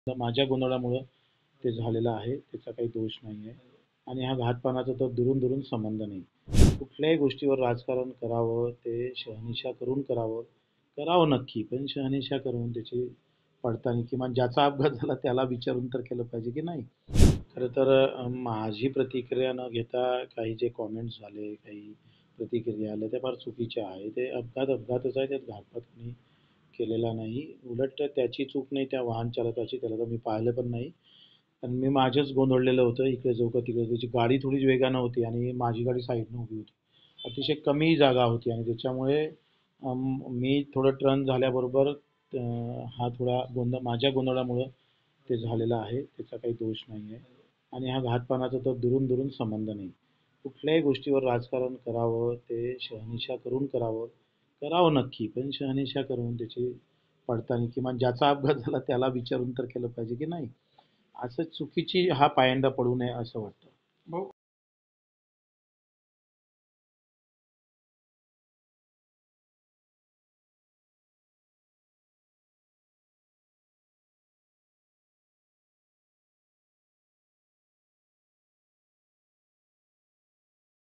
तर माझ्या गोंधळामुळं ते झालेलं आहे. त्याचा काही दोष नाही आहे आणि हा घातपाताचा तर दुरून संबंध नाही. कुठल्याही गोष्टीवर राजकारण करावं ते शहानिशा करून करावं. करावं नक्की, पण शहानिशा करून त्याची पडताळणी किमान ज्याचा अपघात झाला त्याला विचारून तर केलं पाहिजे की नाही? खरं तर माझी प्रतिक्रिया न घेता काही जे कॉमेंट्स झाले, काही प्रतिक्रिया आल्या त्या फार चुकीच्या आहे. ते अपघातच आहे. त्यात घातपात कोणी केलेला नाही. उलट त्याची चूक नाही त्या वाहन चालकाची. त्याला तर मी पाहिलं पण नाही. आणि मी माझंच गोंधळलेलं होतं. इकडे जाऊ का तिकडे त्याची गाडी थोडीच वेगानं होती आणि माझी गाडी साईडनं उभी होती. अतिशय कमी जागा होती आणि त्याच्यामुळे मी थोडं टर्न झाल्याबरोबर हा थोडा माझ्या गोंधळामुळं ते झालेलं आहे. त्याचा काही दोष नाही आहे आणि हा घातपाताचा तर दुरून संबंध नाही. कुठल्याही गोष्टीवर राजकारण करावं ते शहानिशा करून करावं. करावं नक्की, पण शहानिशा करून त्याची पडताळणी किमान ज्याचा अपघात झाला त्याला विचारून तर केलं पाहिजे की नाही? असं चुकीची हा पायंडा पडू नये असं वाटतं. भाऊ